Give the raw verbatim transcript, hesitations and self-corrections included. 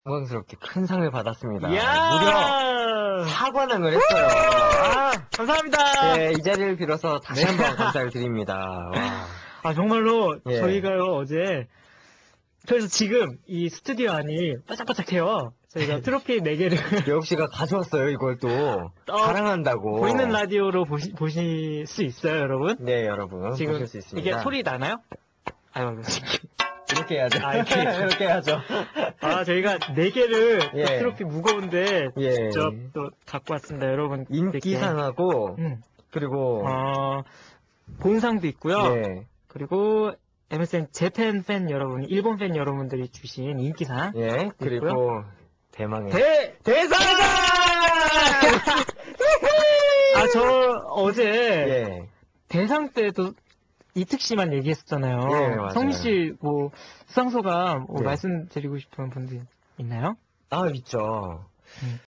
영광스럽게 큰 상을 받았습니다. 이야! 무려 사관왕을 했어요. 아, 감사합니다. 네, 이 자리를 빌어서 다시 네. 한번 감사를 드립니다. 와. 아, 정말로 예. 저희가요, 어제. 그래서 지금 이 스튜디오 안이 바짝바짝해요. 저희가 트로피 네 개를. 여욱 씨가 가져왔어요, 이걸 또. 어, 자랑한다고. 보이는 라디오로 보시, 보실 수 있어요, 여러분? 네, 여러분. 지금 보실 수 있습니다. 이게 소리 나나요? 아유, 이렇게 해야죠. 아, 이렇게. 이렇게 해야죠. 아, 저희가 네 개를 예. 트로피 무거운데 예. 직접 또 갖고 왔습니다, 여러분. 인기상하고, 음. 그리고, 어, 본상도 있고요. 예. 그리고 엠에스엔 재팬 팬 여러분, 일본 팬 여러분들이 주신 인기상. 예. 그리고, 있고요. 대망의. 대, 대상! 아, 저 어제 예. 대상 때도 이특 씨만 얘기했었잖아요. 예, 맞아요. 성민 씨, 뭐, 수상소감 뭐 예. 말씀드리고 싶은 분들 있나요? 아, 있죠. 음.